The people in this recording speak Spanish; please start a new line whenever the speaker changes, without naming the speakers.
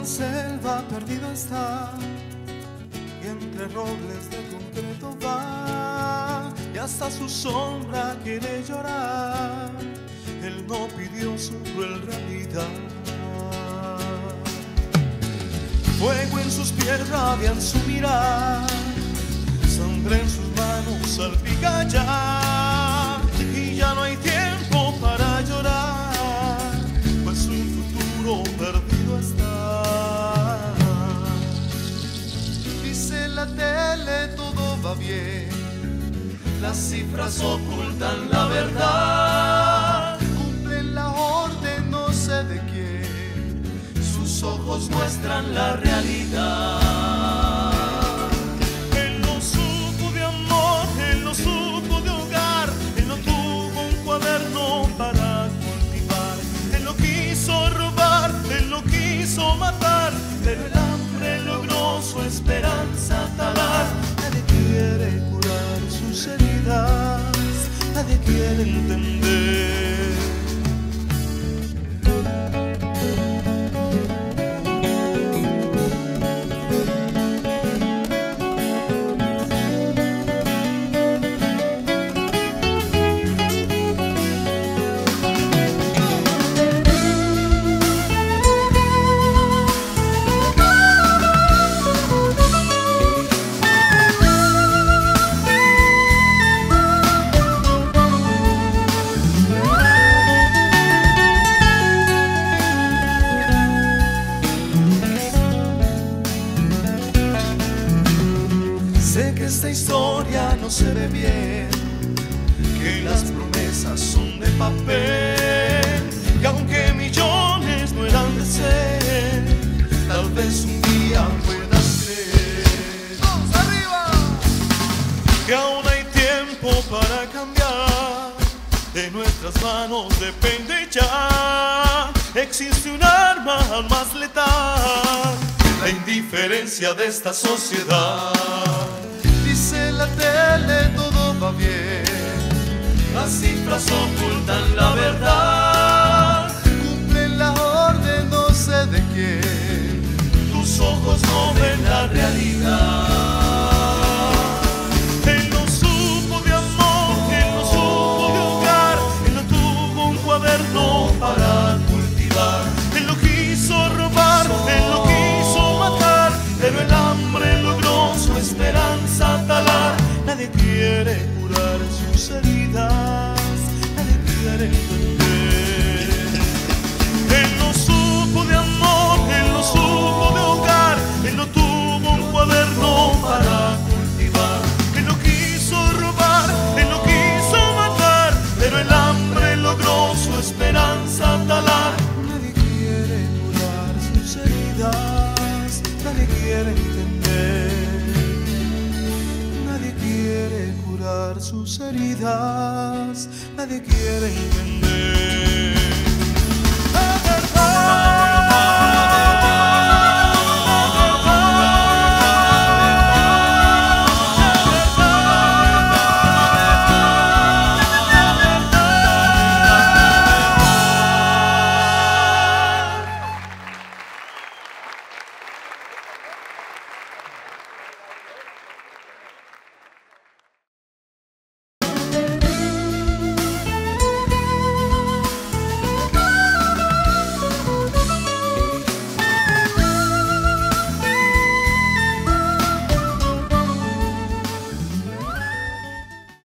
selva perdido está, y entre robles de concreto va, y hasta su sombra quiere llorar. Él no pidió su cruel realidad. Fuego en sus pies radian su mirar, sangre en sus manos salpica ya, y ya no hay tiempo para llorar, pues su futuro perdido está. Dice la tele todo va bien, las cifras ocultan la verdad, cumplen la orden no sé de quién, sus ojos muestran la realidad. Él no supo de amor, él no supo de hogar, él no tuvo un cuaderno para cultivar, él no quiso robar, él no quiso matar, pero el hambre logró su esperanza talar. Nadie quiere curar sus heridas, nadie quiere entender. Sé que esta historia no se ve bien, que las promesas son de papel, que aunque millones no eran de ser, tal vez un día puedas creer. ¡Vamos arriba! Que aún hay tiempo para cambiar, de nuestras manos depende ya. Existe un arma aún más letal, la indiferencia de esta sociedad. Dice la tele todo va bien, las cifras ocultan la verdad, cumplen la orden no sé de quién, tus ojos no ven la realidad. Él no supo de amor, él no supo de hogar, él no tuvo un cuaderno para cultivar, él no quiso robar, él no quiso matar, pero el hambre logró su esperanza talar. Nadie quiere curar sus heridas, nadie quiere entender. Él no supo de amor, él no supo de hogar, él no tuvo un cuaderno para cultivar, él no quiso robar, él no quiso matar, pero el hambre logró su esperanza talar. Nadie quiere curar sus heridas, nadie quiere entender. Nadie quiere curar sus heridas, nadie quiere entender. La verdad.